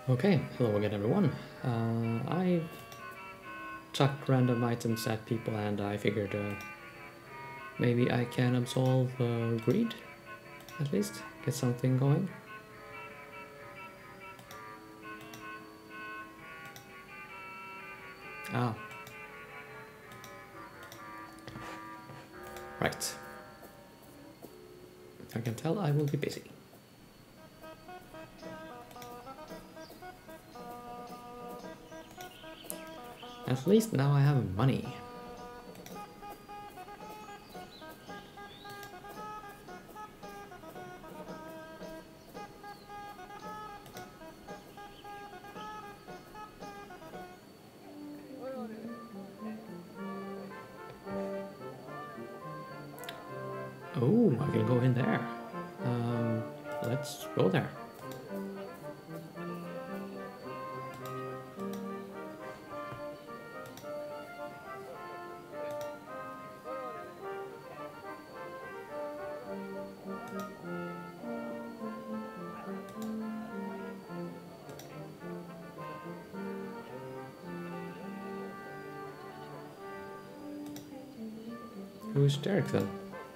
Okay, hello again everyone. I chucked random items at people and I figured maybe I can absolve greed, at least, get something going. Ah. Right. I can tell I will be busy. At least now I have money. Oh, I can go in there. Let's go there. Who's Derek then?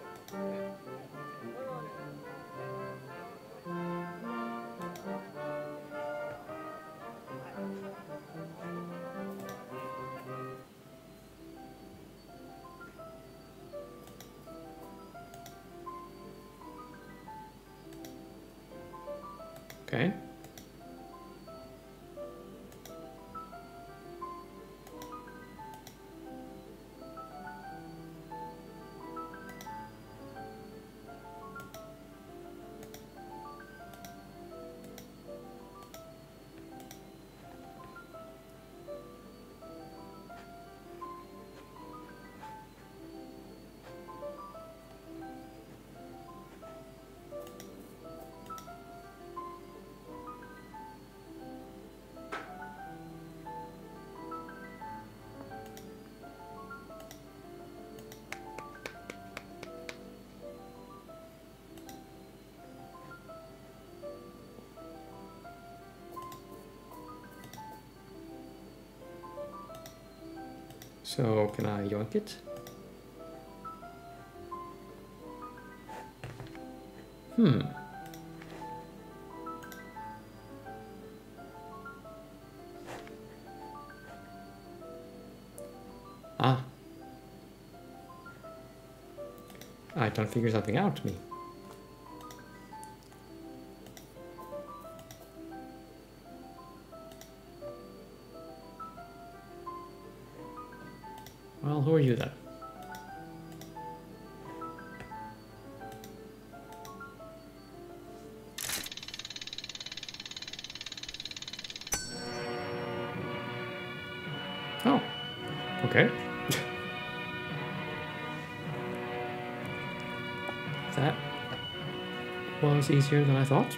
Okay. So, can I yoink it? Ah. I can figure something out, me. Well, who are you then? Oh, okay. That was easier than I thought.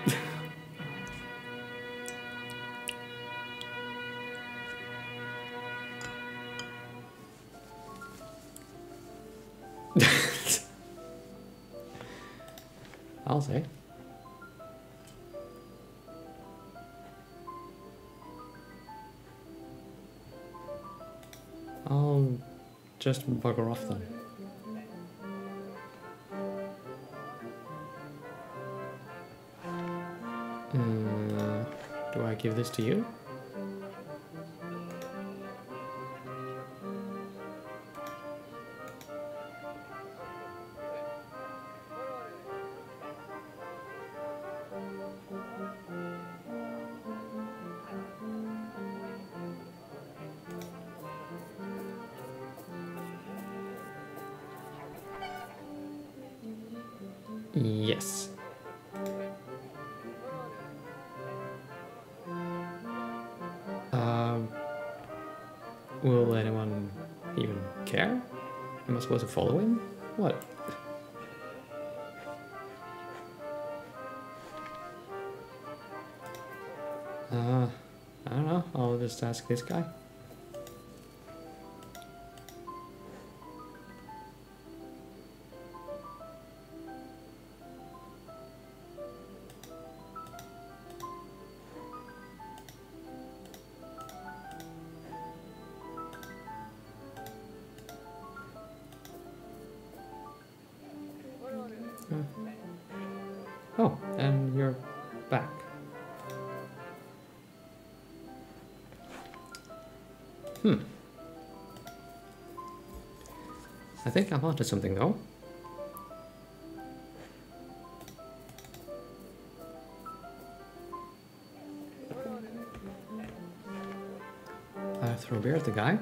I'll say. I'll just bugger off then. Do I give this to you? Yes. Will anyone even care? Am I supposed to follow him? What? I don't know. I'll just ask this guy. Oh, and you're back. I think I'm onto something though. I throw beer at the guy.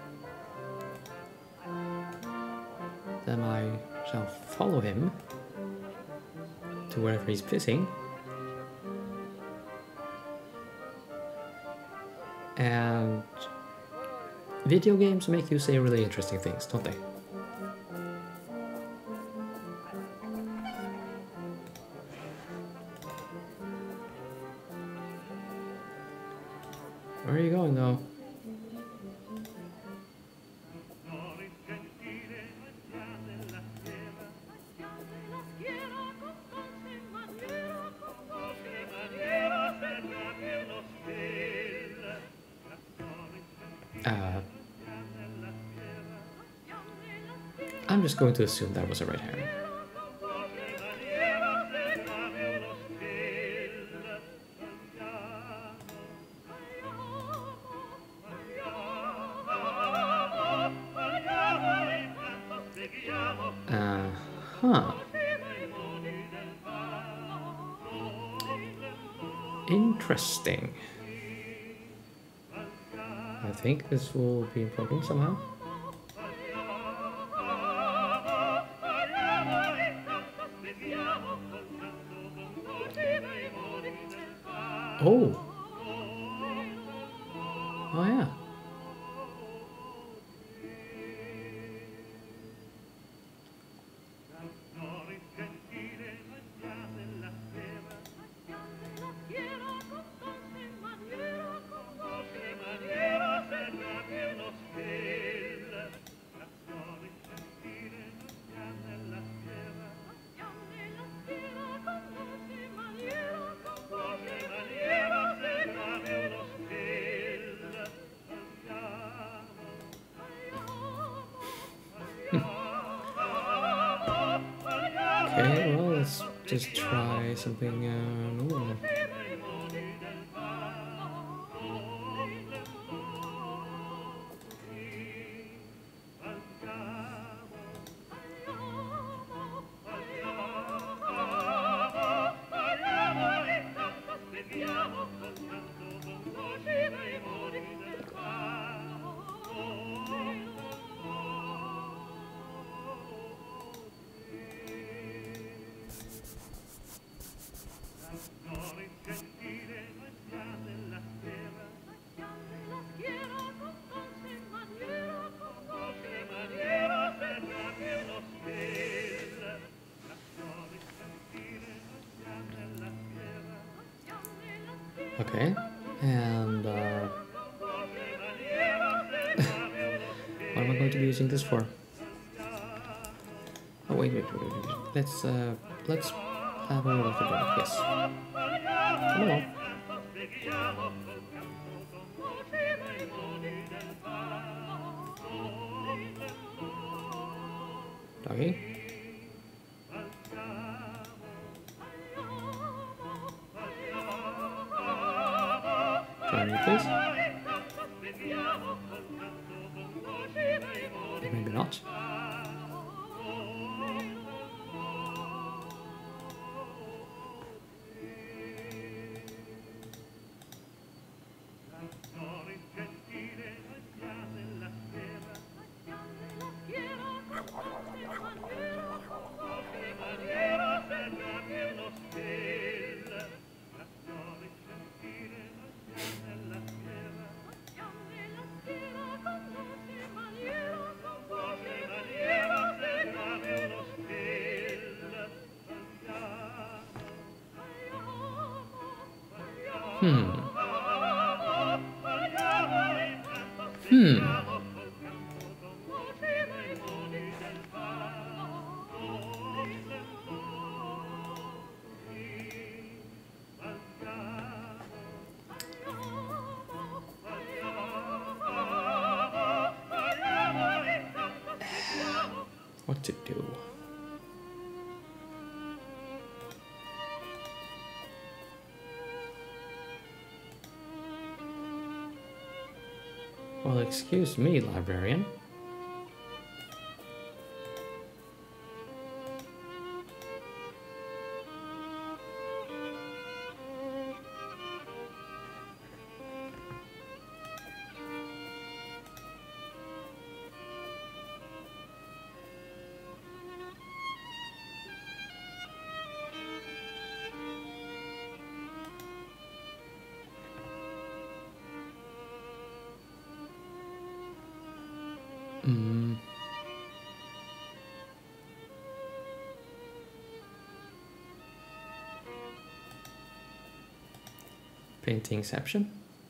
Then I shall follow him to wherever he's pissing. And video games make you say really interesting things, don't they? Where are you going though? I'm just going to assume that was a red herring. Interesting. I think this will be important somehow. Oh. Oh yeah. Okay, well, let's just try something normal. Okay, and what am I going to be using this for? Oh wait. Let's have a little of the drink. Yes. Come along. Doggy. Join me, please. Maybe not. What to do? Well, excuse me, librarian. Paintingception.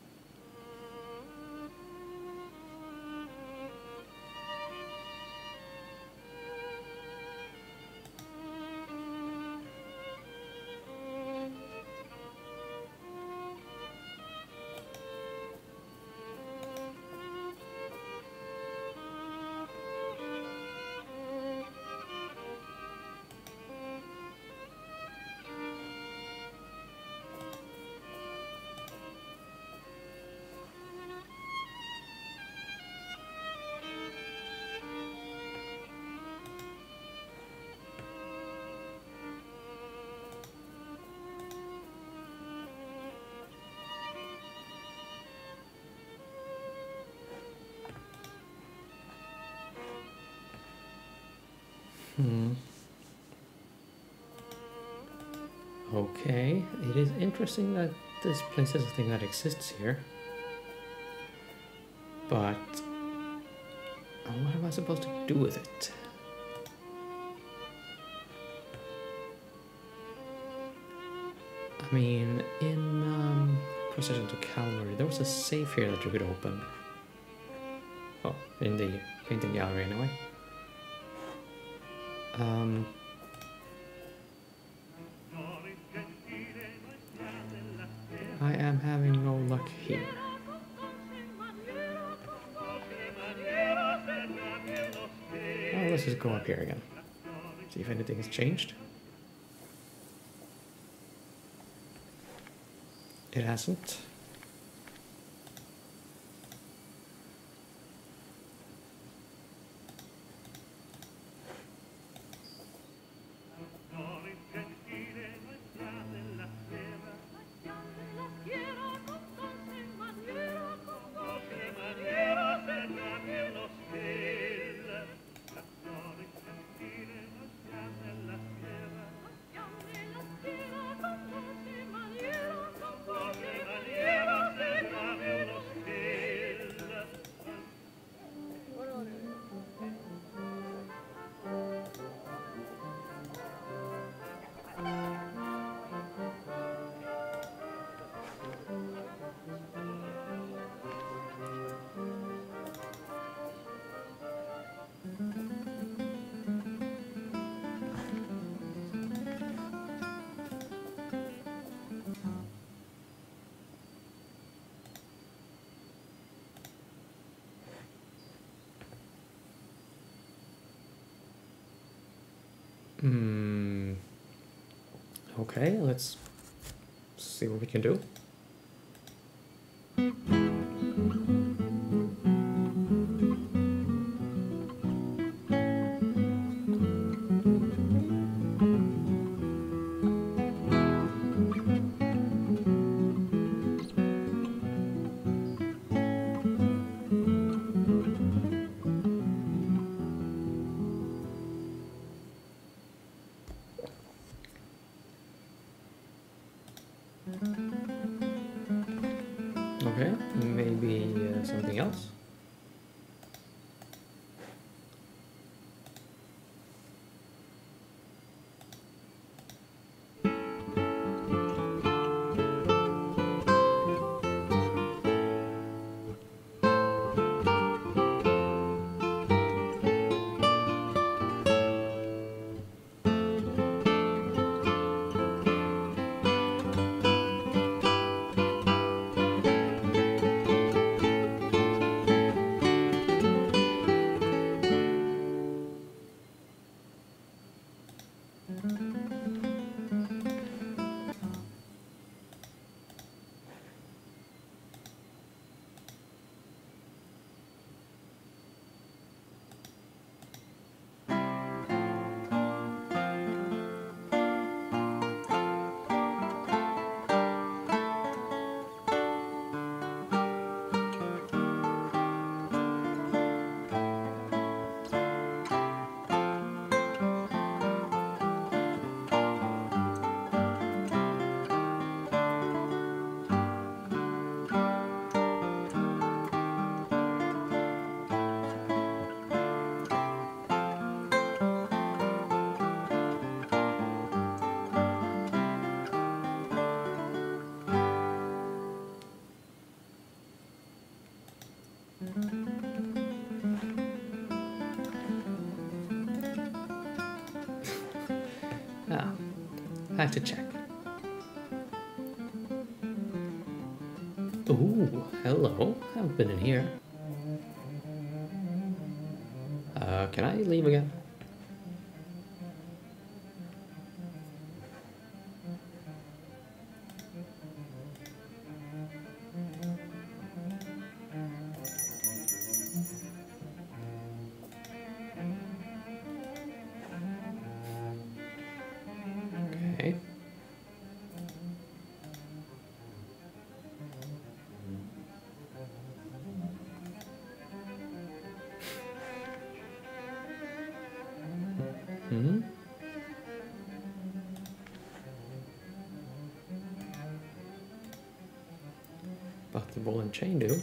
Okay, it is interesting that this place is a thing that exists here. But what am I supposed to do with it? I mean, in Procession to Calvary, there was a safe here that you could open. Oh, in the painting gallery anyway. I am having no luck here. Well, let's just go up here again. See if anything has changed. It hasn't. Okay, let's see what we can do. Okay, maybe something else? Ah, I have to check. Ooh, hello. I haven't been in here. Can I leave again? Okay. Hmm? But the ball and chain do.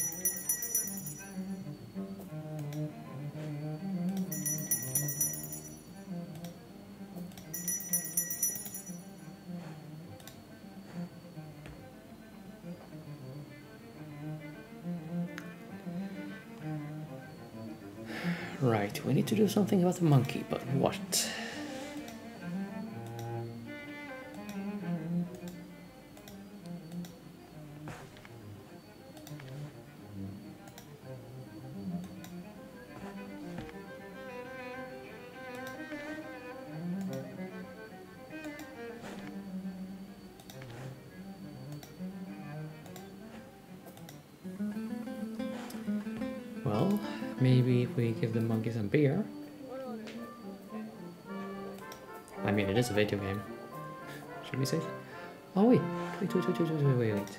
Right, we need to do something about the monkey, but what? Well, maybe if we give the monkey some beer. I mean, it is a video game. Should we say? Oh wait, wait.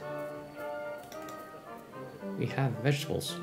We have vegetables.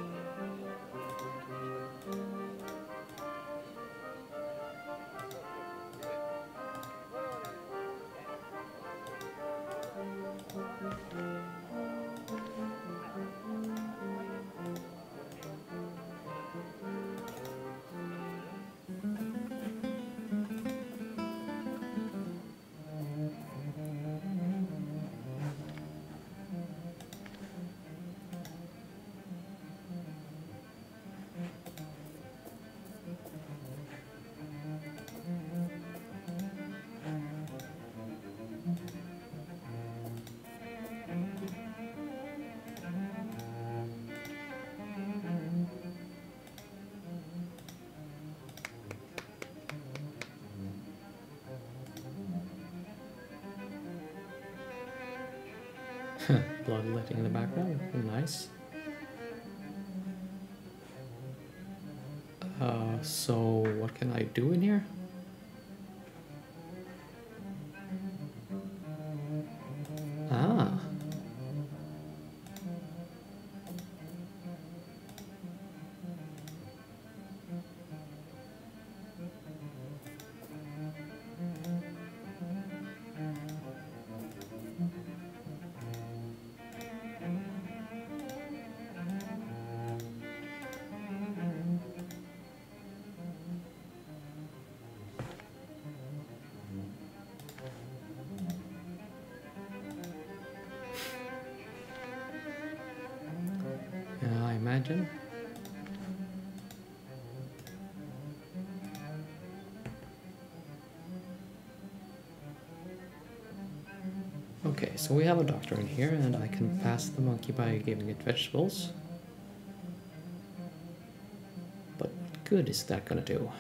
Bloodletting in the background, nice. So what can I do in here? Ah. Yeah, I imagine. Okay, so we have a doctor in here, and I can pass the monkey by giving it vegetables. But what good is that gonna do?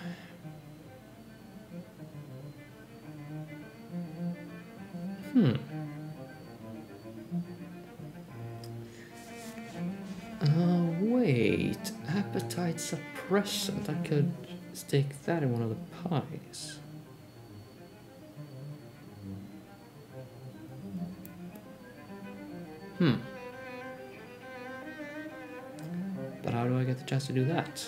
Wait, appetite suppressant. I could stick that in one of the pies. But how do I get the chance to do that?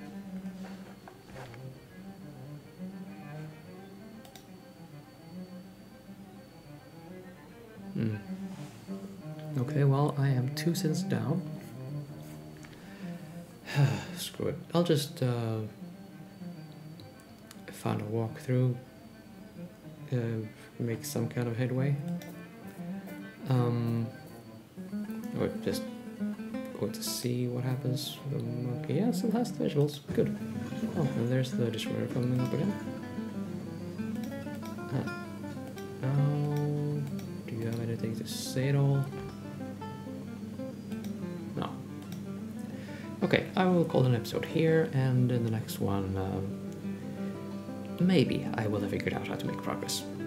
Okay, well, I am 2 cents down. Screw it. I'll just find a walkthrough, make some kind of headway. Or just going to see what happens. Okay, yeah, still has the vegetables. Good. Oh, and there's the dishware coming up again. Now, do you have anything to say at all? No. Okay, I will call an episode here, and in the next one, maybe I will have figured out how to make progress.